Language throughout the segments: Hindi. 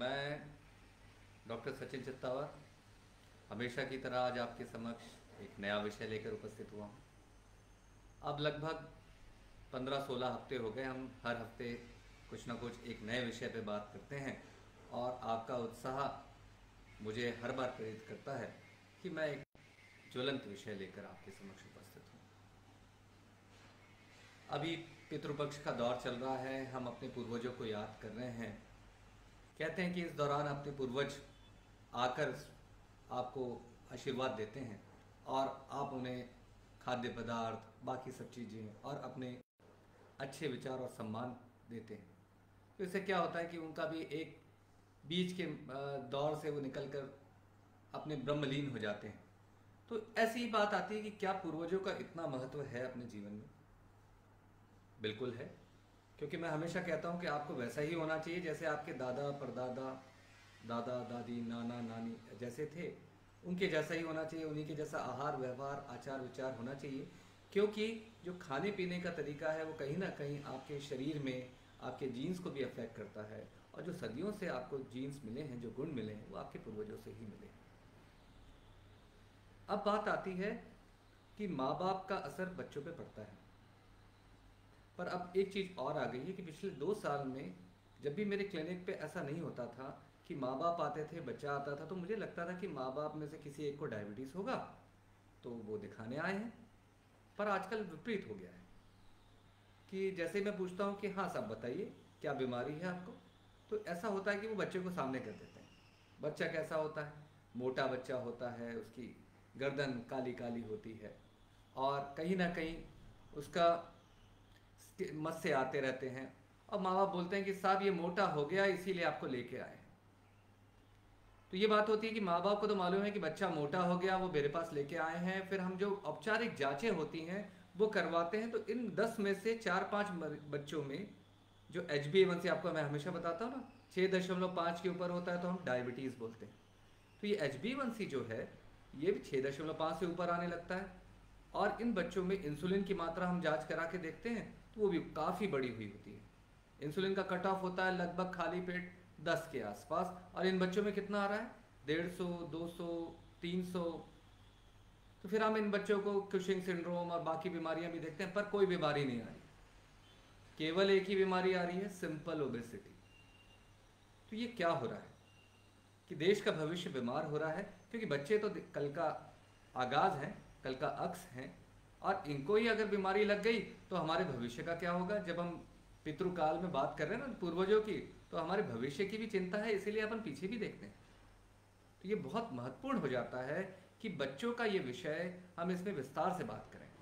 मैं डॉक्टर सचिन चित्तावर हमेशा की तरह आज आपके समक्ष एक नया विषय लेकर उपस्थित हुआ हूँ। अब लगभग 15-16 हफ्ते हो गए हम हर हफ्ते कुछ ना कुछ एक नए विषय पे बात करते हैं और आपका उत्साह मुझे हर बार प्रेरित करता है कि मैं एक ज्वलंत विषय लेकर आपके समक्ष उपस्थित हूँ। अभी पितृपक्ष का दौर चल रहा है, हम अपने पूर्वजों को याद कर रहे हैं। कहते हैं कि इस दौरान अपने पूर्वज आकर आपको आशीर्वाद देते हैं और आप उन्हें खाद्य पदार्थ बाकी सब चीज़ें और अपने अच्छे विचार और सम्मान देते हैं। तो इससे क्या होता है कि उनका भी एक बीच के दौर से वो निकल कर अपने ब्रह्मलीन हो जाते हैं। तो ऐसी ही बात आती है कि क्या पूर्वजों का इतना महत्व है अपने जीवन में? बिल्कुल है, क्योंकि मैं हमेशा कहता हूँ कि आपको वैसा ही होना चाहिए जैसे आपके दादा परदादा, दादा दादी, नाना नानी जैसे थे, उनके जैसा ही होना चाहिए। उन्हीं के जैसा आहार व्यवहार आचार विचार होना चाहिए, क्योंकि जो खाने पीने का तरीका है वो कहीं ना कहीं आपके शरीर में आपके जीन्स को भी अफेक्ट करता है। और जो सदियों से आपको जीन्स मिले हैं, जो गुण मिले हैं, वो आपके पूर्वजों से ही मिले हैं। अब बात आती है कि माँ बाप का असर बच्चों पे पड़ता है। पर अब एक चीज़ और आ गई है कि पिछले 2 साल में जब भी मेरे क्लिनिक पे ऐसा नहीं होता था कि माँ बाप आते थे, बच्चा आता था, तो मुझे लगता था कि माँ बाप में से किसी एक को डायबिटीज़ होगा तो वो दिखाने आए हैं। पर आजकल विपरीत हो गया है कि जैसे मैं पूछता हूँ कि हाँ साहब बताइए क्या बीमारी है आपको, तो ऐसा होता है कि वो बच्चे को सामने कर देते हैं। बच्चा कैसा होता है? मोटा बच्चा होता है, उसकी गर्दन काली काली होती है और कहीं ना कहीं उसका मत से आते रहते हैं। और माँ बाप बोलते हैं कि साहब ये मोटा हो गया इसीलिए आपको लेके आए हैं। तो ये बात होती है कि माँ बाप को तो मालूम है कि बच्चा मोटा हो गया, वो मेरे पास लेके आए हैं। फिर हम जो औपचारिक जांचें होती हैं वो करवाते हैं, तो इन 10 में से 4-5 बच्चों में जो HbA1c आपको मैं हमेशा बताता हूँ ना, 6.5 के ऊपर होता है तो हम डायबिटीज़ बोलते हैं। तो ये HbA1c जो है ये भी 6.5 से ऊपर आने लगता है। और इन बच्चों में इंसुलिन की मात्रा हम जांच करा के देखते हैं तो वो भी काफ़ी बड़ी हुई होती है। इंसुलिन का कट ऑफ होता है लगभग खाली पेट 10 के आसपास, और इन बच्चों में कितना आ रहा है? 150, 200, 300। तो फिर हम इन बच्चों को कुशिंग सिंड्रोम और बाकी बीमारियां भी देखते हैं, पर कोई बीमारी नहीं आ रही। केवल एक ही बीमारी आ रही है, सिंपल ओबेसिटी। तो ये क्या हो रहा है कि देश का भविष्य बीमार हो रहा है? क्योंकि बच्चे तो कल का आगाज हैं, कल का अक्स हैं, और इनको ही अगर बीमारी लग गई तो हमारे भविष्य का क्या होगा? जब हम पितृकाल में बात कर रहे हैं ना पूर्वजों की, तो हमारे भविष्य की भी चिंता है, इसीलिए अपन पीछे भी देखते हैं। तो ये बहुत महत्वपूर्ण हो जाता है कि बच्चों का ये विषय हम इसमें विस्तार से बात करें।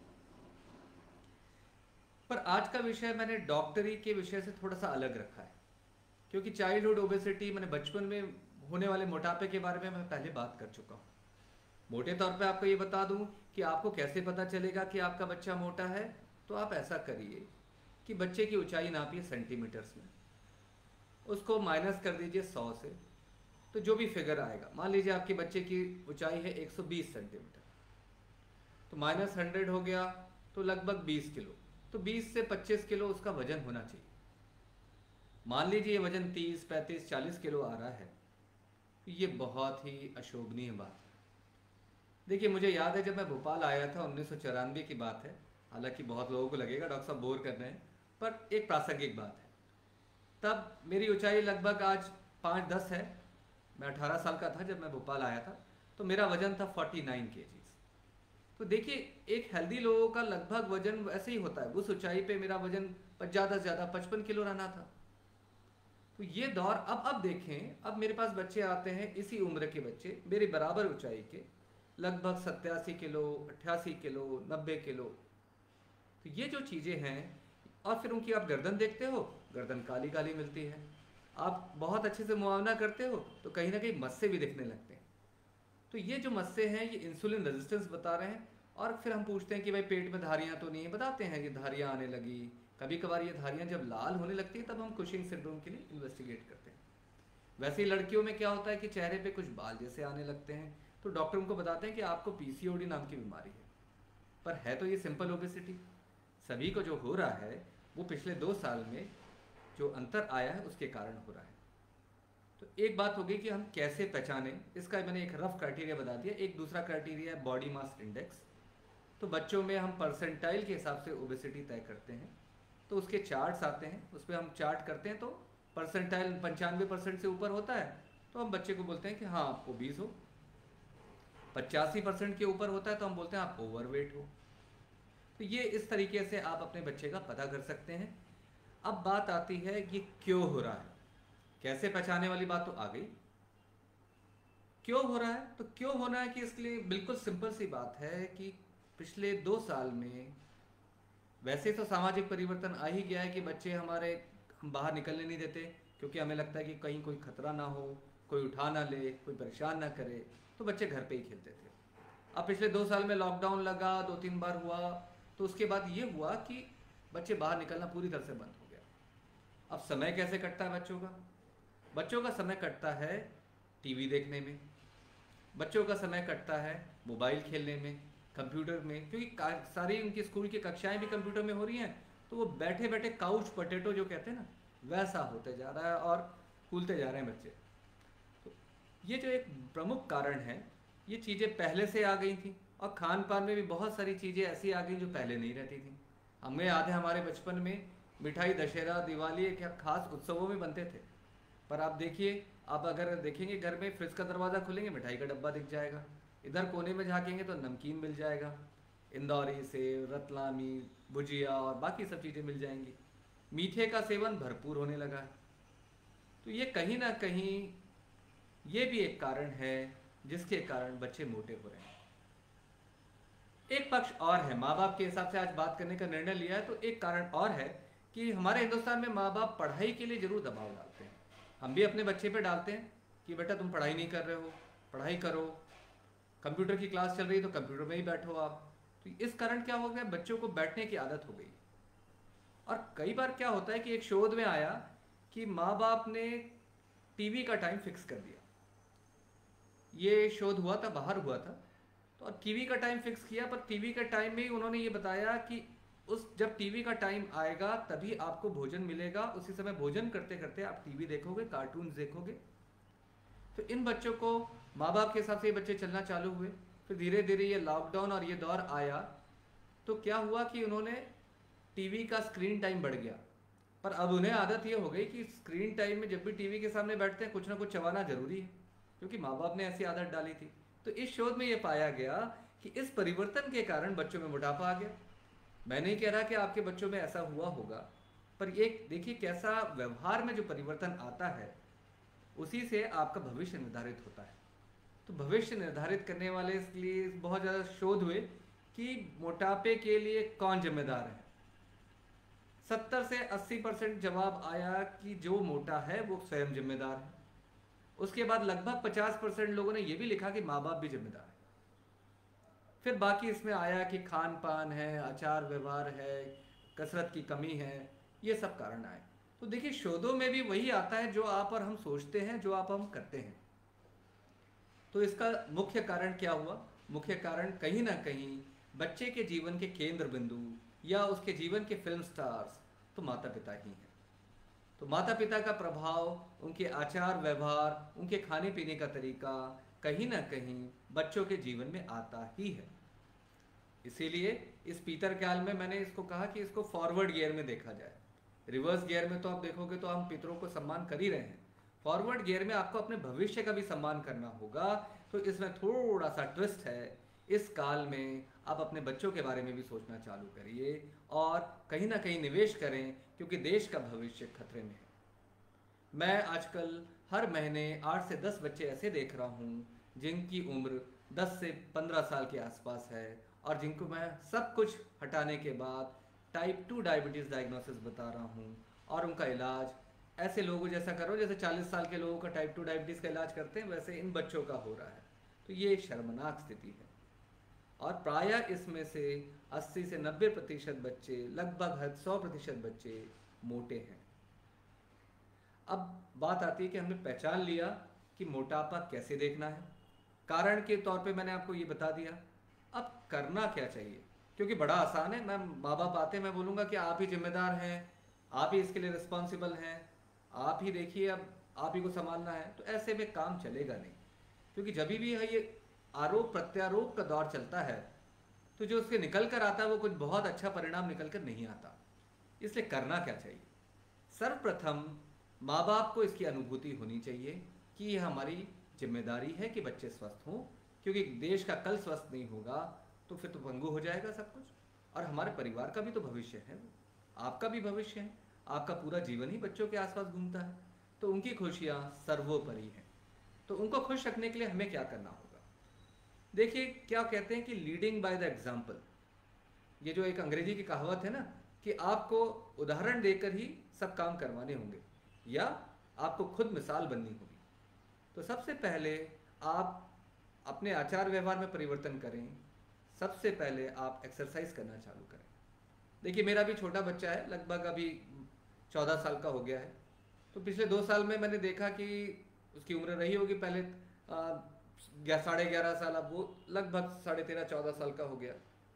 पर आज का विषय मैंने डॉक्टरी के विषय से थोड़ा सा अलग रखा है, क्योंकि चाइल्डहुड ओबेसिटी मैंने बचपन में होने वाले मोटापे के बारे में मैं पहले बात कर चुका हूँ। मोटे तौर पे आपको ये बता दूं कि आपको कैसे पता चलेगा कि आपका बच्चा मोटा है। तो आप ऐसा करिए कि बच्चे की ऊंचाई नापिए सेंटीमीटर्स में, उसको माइनस कर दीजिए 100 से, तो जो भी फिगर आएगा, मान लीजिए आपके बच्चे की ऊंचाई है 120 सेंटीमीटर, तो -100 हो गया तो लगभग 20 किलो। तो 20 से 25 किलो उसका वजन होना चाहिए। मान लीजिए ये वजन 30, 35, 40 किलो आ रहा है, तो ये बहुत ही अशोभनीय बात है। देखिए मुझे याद है जब मैं भोपाल आया था, 1994 की बात है। हालांकि बहुत लोगों को लगेगा डॉक्टर साहब बोर कर रहे हैं, पर एक प्रासंगिक बात है। तब मेरी ऊंचाई लगभग आज 5'10" है। मैं 18 साल का था जब मैं भोपाल आया था, तो मेरा वजन था 49 kg। तो देखिए एक हेल्दी लोगों का लगभग वजन वैसे ही होता है। उस ऊंचाई पे मेरा वजन ज़्यादा से ज़्यादा 55 किलो रहना था। तो ये दौर अब देखें, अब मेरे पास बच्चे आते हैं इसी उम्र के बच्चे, मेरे बराबर ऊंचाई के, लगभग 87 किलो, 88 किलो, 90 किलो। तो ये जो चीज़ें हैं, और फिर उनकी आप गर्दन देखते हो, गर्दन काली काली मिलती है। आप बहुत अच्छे से मुआयना करते हो तो कहीं ना कहीं मस्से भी दिखने लगते हैं। तो ये जो मस्से हैं ये इंसुलिन रेजिस्टेंस बता रहे हैं। और फिर हम पूछते हैं कि भाई पेट में धारियां तो नहीं है, बताते हैं कि धारियां आने लगी। कभी कभार ये धारियां जब लाल होने लगती है तब हम कुशिंग सिंड्रोम के लिए इन्वेस्टिगेट करते हैं। वैसे ही लड़कियों में क्या होता है कि चेहरे पे कुछ बाल जैसे आने लगते हैं, तो डॉक्टर उनको बताते हैं कि आपको PCOD नाम की बीमारी है। पर है तो ये सिंपल ओबेसिटी। सभी को जो हो रहा है वो पिछले 2 साल में जो अंतर आया है उसके कारण हो रहा है। तो एक बात होगी कि हम कैसे पहचानें, इसका मैंने एक रफ क्राइटेरिया बता दिया। एक दूसरा क्राइटेरिया है बॉडी मास इंडेक्स। तो बच्चों में हम परसेंटाइल के हिसाब से ओबेसिटी तय करते हैं, तो उसके चार्ट्स आते हैं, उस पर हम चार्ट करते हैं। तो परसेंटाइल 95% से ऊपर होता है तो हम बच्चे को बोलते हैं कि हाँ आप ओबीज हो। 85% के ऊपर होता है तो हम बोलते हैं आप ओवरवेट हो। तो ये इस तरीके से आप अपने बच्चे का पता कर सकते हैं। अब बात आती है ये क्यों हो रहा है, कैसे पहचाने वाली बात तो आ गई। क्यों हो रहा है, तो क्यों होना है कि इसके लिए बिल्कुल सिंपल सी बात है कि पिछले 2 साल में वैसे तो सामाजिक परिवर्तन आ ही गया है कि बच्चे हमारे हम बाहर निकलने नहीं देते, क्योंकि हमें लगता है कि कहीं कोई खतरा ना हो, कोई उठा ना ले, कोई परेशान ना करे, तो बच्चे घर पे ही खेलते थे। अब पिछले 2 साल में लॉकडाउन लगा, 2-3 बार हुआ, तो उसके बाद ये हुआ कि बच्चे बाहर निकलना पूरी तरह से बंद हो गया। अब समय कैसे कटता है बच्चों का? बच्चों का समय कटता है टीवी देखने में, बच्चों का समय कटता है मोबाइल खेलने में, कंप्यूटर में, क्योंकि सारी उनकी स्कूल की कक्षाएं भी कंप्यूटर में हो रही हैं। तो वो बैठे बैठे काउच पोटैटो जो कहते हैं ना, वैसा होते जा रहा है और फूलते जा रहे हैं बच्चे। तो ये जो एक प्रमुख कारण है, ये चीज़ें पहले से आ गई थी, और खान पान में भी बहुत सारी चीज़ें ऐसी आ गई जो पहले नहीं रहती थी। हमें याद है हमारे बचपन में मिठाई दशहरा दिवाली क्या खास उत्सवों में बनते थे, पर आप देखिए, आप अगर देखेंगे घर में फ्रिज का दरवाज़ा खोलेंगे मिठाई का डब्बा दिख जाएगा, इधर कोने में झाँकेंगे तो नमकीन मिल जाएगा, इंदौरी सेव, रतलामी, भुजिया और बाकी सब चीज़ें मिल जाएंगी। मीठे का सेवन भरपूर होने लगा है। तो ये कहीं ना कहीं ये भी एक कारण है जिसके कारण बच्चे मोटे हो रहे हैं। एक पक्ष और है, माँ बाप के हिसाब से आज बात करने का निर्णय लिया है, तो एक कारण और है कि हमारे हिंदुस्तान में माँ बाप पढ़ाई के लिए जरूर दबाव डालते हैं। हम भी अपने बच्चे पे डालते हैं कि बेटा तुम पढ़ाई नहीं कर रहे हो, पढ़ाई करो, कंप्यूटर की क्लास चल रही है तो कंप्यूटर में ही बैठो आप। तो इस कारण क्या हो गया, बच्चों को बैठने की आदत हो गई। और कई बार क्या होता है कि एक शोध में आया कि माँ बाप ने टीवी का टाइम फिक्स कर दिया। ये शोध हुआ था, बाहर हुआ था, तो टीवी का टाइम फिक्स किया, पर टीवी के टाइम में ही उन्होंने ये बताया कि उस जब टीवी का टाइम आएगा तभी आपको भोजन मिलेगा, उसी समय भोजन करते करते आप टीवी देखोगे, कार्टून देखोगे। तो इन बच्चों को माँ बाप के हिसाब से ये बच्चे चलना चालू हुए। फिर धीरे धीरे ये लॉकडाउन और ये दौर आया, तो क्या हुआ कि उन्होंने टीवी का स्क्रीन टाइम बढ़ गया। पर अब उन्हें आदत ये हो गई कि स्क्रीन टाइम में जब भी टीवी के सामने बैठते हैं कुछ ना कुछ चबाना जरूरी है, क्योंकि माँ बाप ने ऐसी आदत डाली थी। तो इस शोध में ये पाया गया कि इस परिवर्तन के कारण बच्चों में मोटापा आ गया। मैं नहीं कह रहा कि आपके बच्चों में ऐसा हुआ होगा, पर ये देखिए कैसा व्यवहार में जो परिवर्तन आता है उसी से आपका भविष्य निर्धारित होता है। तो भविष्य निर्धारित करने वाले इसलिए बहुत ज़्यादा शोध हुए कि मोटापे के लिए कौन जिम्मेदार है। 70 से 80% जवाब आया कि जो मोटा है वो स्वयं जिम्मेदार है। उसके बाद लगभग 50% लोगों ने यह भी लिखा कि माँ बाप भी जिम्मेदार है। फिर बाकी इसमें आया कि खान पान है, आचार व्यवहार है, कसरत की कमी है, ये सब कारण आए। तो देखिए शोधों में भी वही आता है जो आप और हम सोचते हैं, जो आप हम करते हैं। तो इसका मुख्य कारण क्या हुआ? मुख्य कारण कहीं ना कहीं बच्चे के जीवन के केंद्र बिंदु या उसके जीवन के फिल्म स्टार्स तो माता पिता ही हैं। तो माता पिता का प्रभाव, उनके आचार व्यवहार, उनके खाने पीने का तरीका कहीं ना कहीं बच्चों के जीवन में आता ही है। इसीलिए इस पीतर काल में मैंने इसको कहा कि इसको फॉरवर्ड गियर में देखा जाए। रिवर्स गियर में तो आप देखोगे तो हम पितरों को सम्मान कर ही रहे हैं, फॉरवर्ड गियर में आपको अपने भविष्य का भी सम्मान करना होगा। तो इसमें थोड़ा सा ट्विस्ट है। इस काल में आप अपने बच्चों के बारे में भी सोचना चालू करिए और कहीं ना कहीं निवेश करें, क्योंकि देश का भविष्य खतरे में है। मैं आजकल हर महीने 8 से 10 बच्चे ऐसे देख रहा हूँ जिनकी उम्र 10 से 15 साल के आसपास है और जिनको मैं सब कुछ हटाने के बाद टाइप 2 डायबिटीज़ डायग्नोसिस बता रहा हूँ, और उनका इलाज ऐसे लोगों जैसा करो जैसे 40 साल के लोगों का टाइप 2 डायबिटीज़ का इलाज करते हैं, वैसे इन बच्चों का हो रहा है। तो ये एक शर्मनाक स्थिति है। और प्रायः इसमें से 80 से 90% बच्चे, लगभग 100% बच्चे मोटे हैं। अब बात आती है कि हमने पहचान लिया कि मोटापा कैसे देखना है, कारण के तौर पे मैंने आपको ये बता दिया। अब करना क्या चाहिए, क्योंकि बड़ा आसान है। मैं माँ बाप आते हैं, मैं बोलूँगा कि आप ही जिम्मेदार हैं, आप ही इसके लिए रिस्पॉन्सिबल हैं, आप ही देखिए। अब आप ही को संभालना है, तो ऐसे में काम चलेगा नहीं। क्योंकि जब भी है ये आरोप प्रत्यारोप का दौर चलता है, तो जो उसके निकल कर आता है वो कुछ बहुत अच्छा परिणाम निकल कर नहीं आता। इसलिए करना क्या चाहिए? सर्वप्रथम माँ बाप को इसकी अनुभूति होनी चाहिए कि यह हमारी जिम्मेदारी है कि बच्चे स्वस्थ हों, क्योंकि देश का कल स्वस्थ नहीं होगा तो फिर तो भंगुर हो जाएगा सब कुछ। और हमारे परिवार का भी तो भविष्य है, वो आपका भी भविष्य है, आपका पूरा जीवन ही बच्चों के आसपास घूमता है, तो उनकी खुशियाँ सर्वोपरि हैं। तो उनको खुश रखने के लिए हमें क्या करना होगा? देखिए, क्या कहते हैं कि लीडिंग बाय द एग्जाम्पल, ये जो एक अंग्रेजी की कहावत है ना, कि आपको उदाहरण देकर ही सब काम करवाने होंगे या आपको खुद मिसाल बननी होगी। तो सबसे पहले आप अपने आचार व्यवहार में परिवर्तन करें। सबसे पहले आप एक्सरसाइज करना चालू करें। देखिए, मेरा भी छोटा बच्चा है, लगभग अभी 14 साल का हो गया है। तो पिछले 2 साल में मैंने देखा कि उसकी उम्र रही होगी पहले 11.5 साल, अब वो लगभग 13.5-14 साल का हो गया।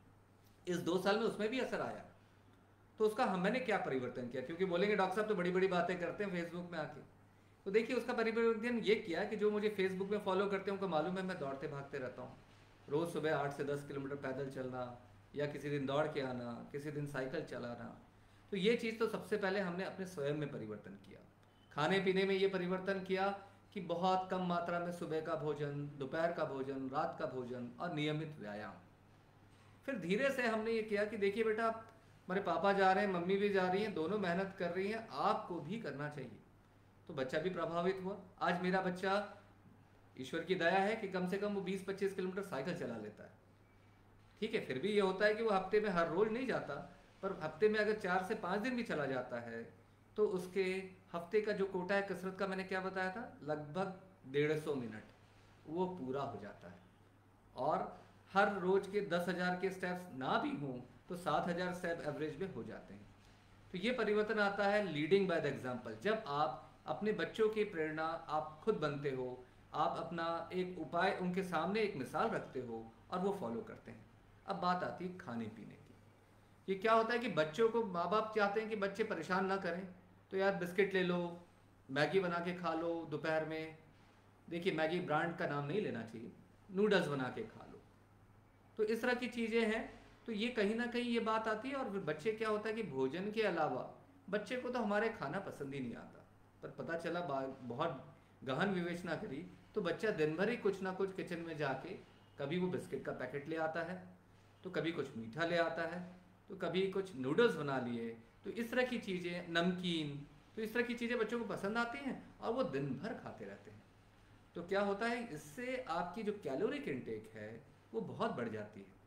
इस 2 साल में उसमें भी असर आया। तो उसका मैंने क्या परिवर्तन किया? क्योंकि बोलेंगे डॉक्टर साहब तो बड़ी बड़ी बातें करते हैं फेसबुक में आके। तो देखिए, उसका परिवर्तन ये किया कि जो मुझे फेसबुक में फॉलो करते हैं उनको मालूम है मैं दौड़ते भागते रहता हूँ। रोज़ सुबह 8 से 10 किलोमीटर पैदल चलना, या किसी दिन दौड़ के आना, किसी दिन साइकिल चलाना। तो ये चीज़ तो सबसे पहले हमने अपने स्वयं में परिवर्तन किया। खाने पीने में ये परिवर्तन किया कि बहुत कम मात्रा में सुबह का भोजन, दोपहर का भोजन, रात का भोजन और नियमित व्यायाम। फिर धीरे से हमने ये किया कि देखिए बेटा, हमारे पापा जा रहे हैं, मम्मी भी जा रही हैं, दोनों मेहनत कर रही हैं, आपको भी करना चाहिए। तो बच्चा भी प्रभावित हुआ। आज मेरा बच्चा, ईश्वर की दया है कि कम से कम वो 20-25 किलोमीटर साइकिल चला लेता है। ठीक है, फिर भी ये होता है कि वो हफ्ते में हर रोज नहीं जाता, पर हफ्ते में अगर 4 से 5 दिन भी चला जाता है तो उसके हफ्ते का जो कोटा है कसरत का, मैंने क्या बताया था, लगभग 150 मिनट वो पूरा हो जाता है। और हर रोज के 10,000 के स्टेप्स ना भी हों तो 7,000 स्टेप एवरेज में हो जाते हैं। तो ये परिवर्तन आता है लीडिंग बाय द एग्जाम्पल। जब आप अपने बच्चों की प्रेरणा आप खुद बनते हो, आप अपना एक उपाय उनके सामने, एक मिसाल रखते हो और वो फॉलो करते हैं। अब बात आती है खाने पीने की। ये क्या होता है कि बच्चों को माँ बाप चाहते हैं कि बच्चे परेशान ना करें, तो यार बिस्किट ले लो, मैगी बना के खा लो दोपहर में। देखिए, मैगी ब्रांड का नाम नहीं लेना चाहिए, नूडल्स बना के खा लो। तो इस तरह की चीज़ें हैं। तो ये कहीं ना कहीं ये बात आती है। और फिर बच्चे क्या होता है कि भोजन के अलावा बच्चे को तो हमारे खाना पसंद ही नहीं आता, पर पता चला बहुत गहन विवेचना करी तो बच्चा दिन भर ही कुछ ना कुछ किचन में जाके, कभी वो बिस्किट का पैकेट ले आता है, तो कभी कुछ मीठा ले आता है, तो कभी कुछ नूडल्स बना लिए। तो इस तरह की चीज़ें, नमकीन, तो इस तरह की चीज़ें बच्चों को पसंद आती हैं और वो दिन भर खाते रहते हैं। तो क्या होता है, इससे आपकी जो कैलोरिक इंटेक है वो बहुत बढ़ जाती है।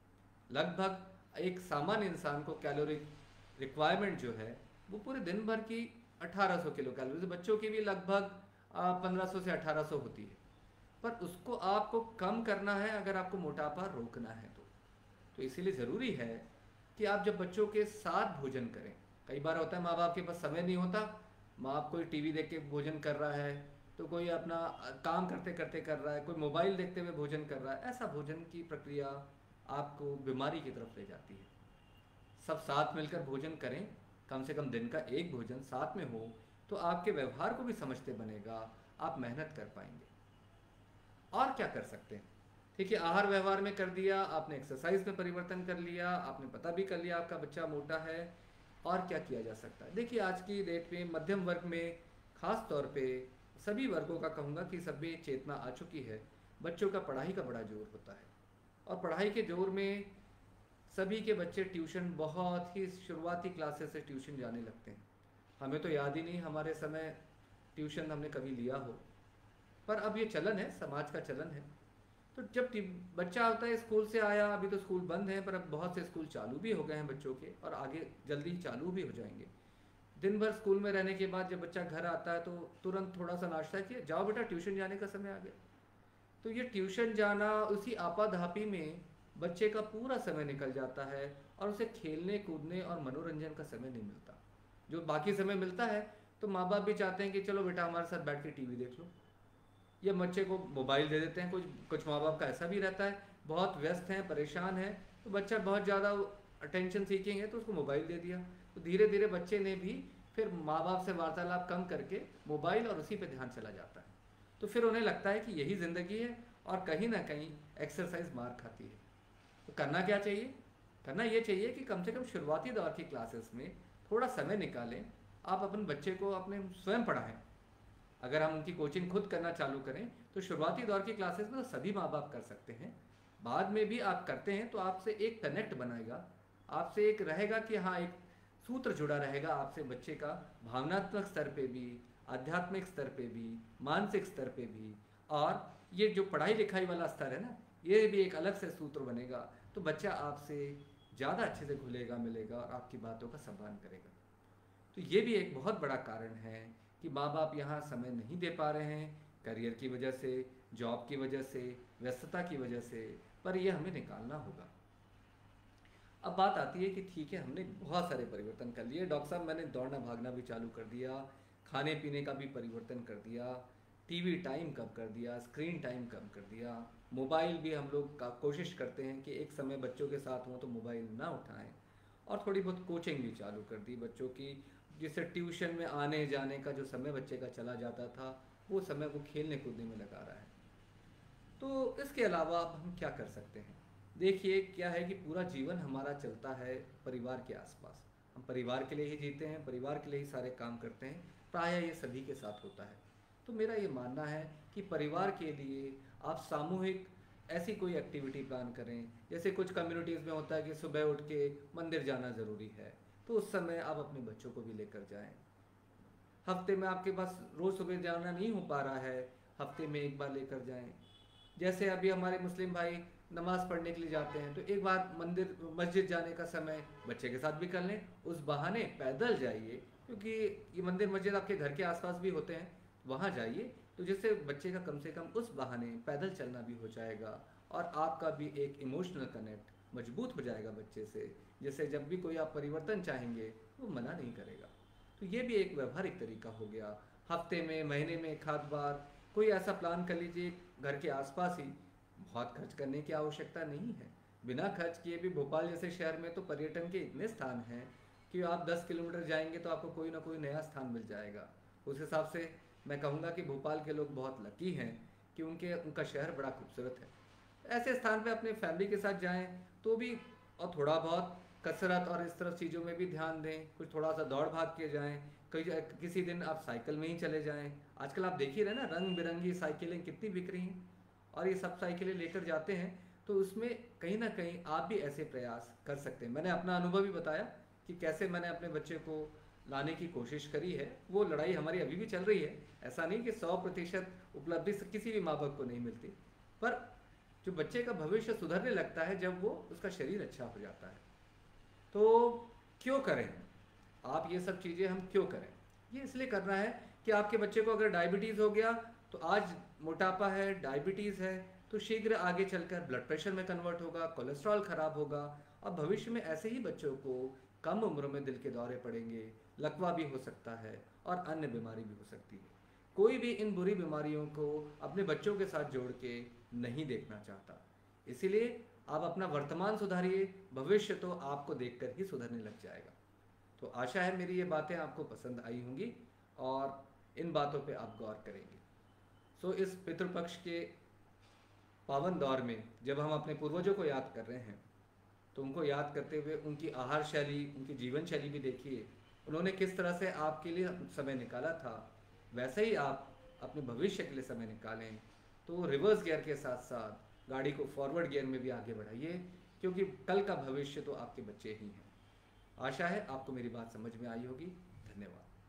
लगभग एक सामान्य इंसान को कैलोरिक रिक्वायरमेंट जो है वो पूरे दिन भर की 1800 किलो कैलोरी, बच्चों की भी लगभग 1500 से 1800 होती है। पर उसको आपको कम करना है अगर आपको मोटापा रोकना है तो इसीलिए ज़रूरी है कि आप जब बच्चों के साथ भोजन करें, कई बार होता है माँ बाप के पास समय नहीं होता, माँ बाप कोई टीवी देख के भोजन कर रहा है, तो कोई अपना काम करते करते कर रहा है, कोई मोबाइल देखते हुए भोजन कर रहा है। ऐसा भोजन की प्रक्रिया आपको बीमारी की तरफ ले जाती है। सब साथ मिलकर भोजन करें, कम से कम दिन का एक भोजन साथ में हो, तो आपके व्यवहार को भी समझते बनेगा, आप मेहनत कर पाएंगे। और क्या कर सकते हैं? ठीक है, आहार व्यवहार में कर दिया आपने, एक्सरसाइज में परिवर्तन कर लिया आपने, पता भी कर लिया आपका बच्चा मोटा है। और क्या किया जा सकता है? देखिए, आज की डेट में मध्यम वर्ग में, खास तौर पे सभी वर्गों का कहूँगा कि सभी चेतना आ चुकी है। बच्चों का पढ़ाई का बड़ा जोर होता है, और पढ़ाई के जोर में सभी के बच्चे ट्यूशन, बहुत ही शुरुआती क्लासेस से ट्यूशन जाने लगते हैं। हमें तो याद ही नहीं हमारे समय ट्यूशन हमने कभी लिया हो, पर अब ये चलन है, समाज का चलन है। तो जब बच्चा होता है, स्कूल से आया, अभी तो स्कूल बंद है पर अब बहुत से स्कूल चालू भी हो गए हैं बच्चों के, और आगे जल्दी चालू भी हो जाएंगे। दिन भर स्कूल में रहने के बाद जब बच्चा घर आता है तो तुरंत थोड़ा सा नाश्ता किया, जाओ बेटा ट्यूशन जाने का समय आ गया। तो ये ट्यूशन जाना, उसी आपाधापी में बच्चे का पूरा समय निकल जाता है और उसे खेलने कूदने और मनोरंजन का समय नहीं मिलता। जो बाकी समय मिलता है तो माँ बाप भी चाहते हैं कि चलो बेटा हमारे साथ बैठ के टीवी देख लो, या बच्चे को मोबाइल दे देते हैं। कुछ माँ बाप का ऐसा भी रहता है, बहुत व्यस्त हैं, परेशान है, तो बच्चा बहुत ज़्यादा अटेंशन सीकिंग है तो उसको मोबाइल दे दिया। तो धीरे धीरे बच्चे ने भी फिर माँ बाप से वार्तालाप कम करके मोबाइल और उसी पे ध्यान चला जाता है। तो फिर उन्हें लगता है कि यही ज़िंदगी है और कहीं ना कहीं एक्सरसाइज मार खाती है। तो करना क्या चाहिए? करना ये चाहिए कि कम से कम शुरुआती दौर की क्लासेस में थोड़ा समय निकालें, आप अपने बच्चे को अपने स्वयं पढ़ाएं। अगर हम उनकी कोचिंग खुद करना चालू करें तो शुरुआती दौर की क्लासेस में तो सभी माँ बाप कर सकते हैं। बाद में भी आप करते हैं तो आपसे एक कनेक्ट बनाएगा, आपसे एक रहेगा कि हाँ, एक सूत्र जुड़ा रहेगा आपसे बच्चे का, भावनात्मक स्तर पे भी, आध्यात्मिक स्तर पे भी, मानसिक स्तर पे भी। और ये जो पढ़ाई लिखाई वाला स्तर है ना, ये भी एक अलग से सूत्र बनेगा। तो बच्चा आपसे ज़्यादा अच्छे से घुलेगा मिलेगा और आपकी बातों का सम्मान करेगा। तो ये भी एक बहुत बड़ा कारण है कि माँ बाप यहाँ समय नहीं दे पा रहे हैं, करियर की वजह से, जॉब की वजह से, व्यस्तता की वजह से। पर ये हमें निकालना होगा। अब बात आती है कि ठीक है, हमने बहुत सारे परिवर्तन कर लिए डॉक्टर साहब, मैंने दौड़ना भागना भी चालू कर दिया, खाने पीने का भी परिवर्तन कर दिया, टीवी टाइम कम कर दिया, स्क्रीन टाइम कम कर दिया, मोबाइल भी हम लोग का कोशिश करते हैं कि एक समय बच्चों के साथ हों तो मोबाइल ना उठाएं, और थोड़ी बहुत कोचिंग भी चालू कर दी बच्चों की, जिससे ट्यूशन में आने जाने का जो समय बच्चे का चला जाता था वो समय वो खेलने कूदने में लगा रहा है। तो इसके अलावा अब हम क्या कर सकते हैं? देखिए, क्या है कि पूरा जीवन हमारा चलता है परिवार के आसपास। हम परिवार के लिए ही जीते हैं, परिवार के लिए ही सारे काम करते हैं, प्रायः ये सभी के साथ होता है। तो मेरा ये मानना है कि परिवार के लिए आप सामूहिक ऐसी कोई एक्टिविटी प्लान करें। जैसे कुछ कम्युनिटीज़ में होता है कि सुबह उठ के मंदिर जाना ज़रूरी है, तो उस समय आप अपने बच्चों को भी लेकर जाएं। हफ्ते में आपके पास रोज़ सुबह जाना नहीं हो पा रहा है, हफ्ते में एक बार लेकर जाएं। जैसे अभी हमारे मुस्लिम भाई नमाज़ पढ़ने के लिए जाते हैं, तो एक बार मंदिर मस्जिद जाने का समय बच्चे के साथ भी कर लें, उस बहाने पैदल जाइए, क्योंकि ये मंदिर मस्जिद आपके घर के आसपास भी होते हैं, वहाँ जाइए। तो जिससे बच्चे का कम से कम उस बहाने पैदल चलना भी हो जाएगा और आपका भी एक इमोशनल कनेक्ट मजबूत हो जाएगा बच्चे से, जिससे जब भी कोई आप परिवर्तन चाहेंगे वो मना नहीं करेगा। तो ये भी एक व्यवहारिक तरीका हो गया। हफ्ते में, महीने में एक आध बार कोई ऐसा प्लान कर लीजिए घर के आसपास ही। बहुत खर्च करने की आवश्यकता नहीं है, बिना खर्च किए भी भोपाल जैसे शहर में तो पर्यटन के इतने स्थान हैं कि आप 10 किलोमीटर जाएंगे तो आपको कोई ना कोई नया स्थान मिल जाएगा। उस हिसाब से मैं कहूँगा कि भोपाल के लोग बहुत लकी हैं कि उनका शहर बड़ा खूबसूरत है। ऐसे स्थान पे अपने फैमिली के साथ जाएं तो भी, और थोड़ा बहुत कसरत और इस तरह चीज़ों में भी ध्यान दें, कुछ थोड़ा सा दौड़ भाग के जाएं। किसी दिन आप साइकिल में ही चले जाएं। आजकल आप देख ही रहे ना, रंग बिरंगी साइकिलें कितनी बिक रही हैं, और ये सब साइकिलें लेकर जाते हैं। तो उसमें कहीं ना कहीं आप भी ऐसे प्रयास कर सकते हैं। मैंने अपना अनुभव भी बताया कि कैसे मैंने अपने बच्चे को लाने की कोशिश करी है। वो लड़ाई हमारी अभी भी चल रही है। ऐसा नहीं कि 100% उपलब्धि किसी भी माँ बाप को नहीं मिलती, पर जो बच्चे का भविष्य सुधरने लगता है जब वो उसका शरीर अच्छा हो जाता है। तो क्यों करें आप ये सब चीज़ें? हम क्यों करें? ये इसलिए करना है कि आपके बच्चे को अगर डायबिटीज़ हो गया, तो आज मोटापा है, डायबिटीज़ है, तो शीघ्र आगे चलकर ब्लड प्रेशर में कन्वर्ट होगा, कोलेस्ट्रॉल खराब होगा, और भविष्य में ऐसे ही बच्चों को कम उम्र में दिल के दौरे पड़ेंगे, लकवा भी हो सकता है और अन्य बीमारी भी हो सकती है। कोई भी इन बुरी बीमारियों को अपने बच्चों के साथ जोड़ के नहीं देखना चाहता। इसीलिए आप अपना वर्तमान सुधारिए, भविष्य तो आपको देखकर ही सुधरने लग जाएगा। तो आशा है मेरी ये बातें आपको पसंद आई होंगी और इन बातों पे आप गौर करेंगे। सो इस पितृपक्ष के पावन दौर में जब हम अपने पूर्वजों को याद कर रहे हैं, तो उनको याद करते हुए उनकी आहार शैली, उनकी जीवन शैली भी देखिए। उन्होंने किस तरह से आपके लिए समय निकाला था, वैसे ही आप अपने भविष्य के लिए समय निकालें। तो रिवर्स गियर के साथ साथ गाड़ी को फॉरवर्ड गियर में भी आगे बढ़ाइए, क्योंकि कल का भविष्य तो आपके बच्चे ही हैं। आशा है आपको मेरी बात समझ में आई होगी। धन्यवाद।